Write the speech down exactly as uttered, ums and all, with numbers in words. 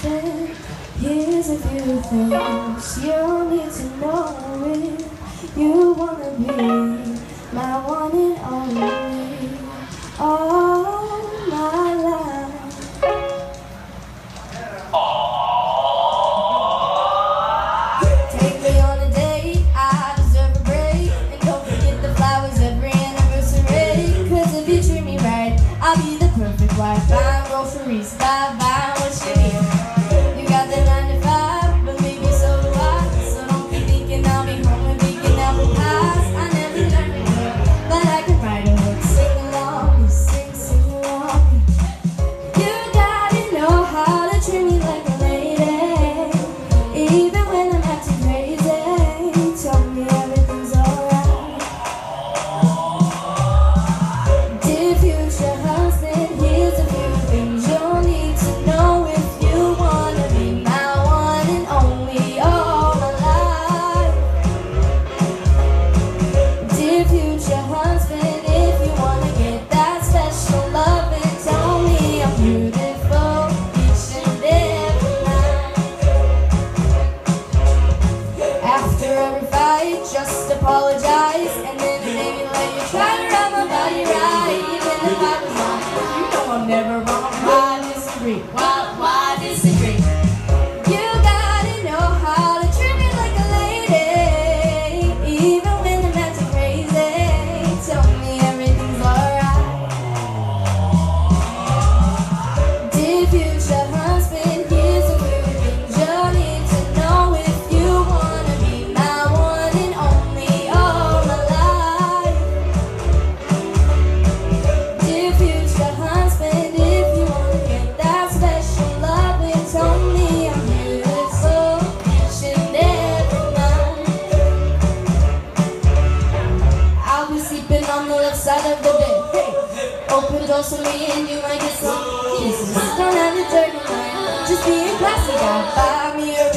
husband, here's a few things you need to know if you wanna be my one and only, all my life. Take me on a date, I deserve a break, and don't forget the flowers every anniversary. Cause if you treat me right, I'll be the perfect wife. Buying groceries, buy, buy what you need. You got the nine to five, but maybe so do I. So don't be thinking I'll be home and making apple pies. I never learned to cook, but I can write a hook. Sing along, sing, sing along. You gotta know how to treat me like a lady, even when I'm acting crazy. Tell me everything's alright. Dear future husband, here's a few things you'll need to know if you wanna be my one and only, all my life. Dear future husband, if you wanna get that special love, and tell me I'm beautiful each and every night. After every fight, just apologize, and then maybe let you try to rub my body right. Even if I was wrong, you know I'm never wrong. Why disagree? Why, why disagree? You gotta know how to treat me like a lady, even when I'm acting crazy. Tell me everything's alright. Dear future husband, here's a few things you need to know if you wanna be my one and only, all my life. Dear future husband, if you wanna get that special love, then tell me I'm beautiful each and every night. I'll be sleeping on the left side of the bed. Hey, open doors for me and you might get some kisses. Don't have a dirty mind, just being classy. Gotta buy me a